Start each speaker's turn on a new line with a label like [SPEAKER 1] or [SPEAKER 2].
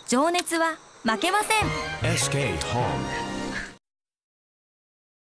[SPEAKER 1] 情熱は負けません。
[SPEAKER 2] SK Home